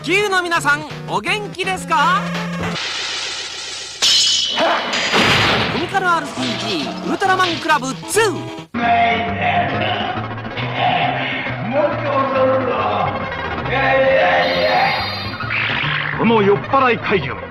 球の皆さん、お元気ですか？コミカル RPG ウルトラマンクラブ2。 この酔っ払い怪獣、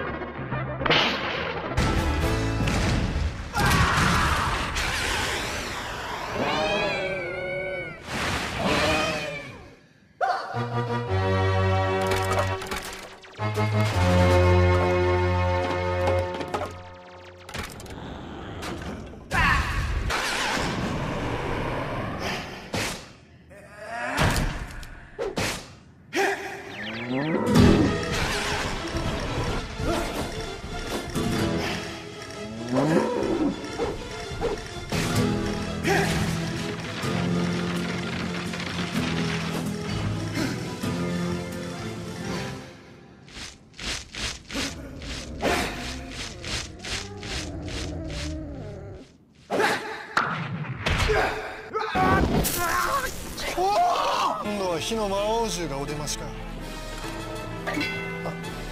今度は火の魔王獣がお出ましか。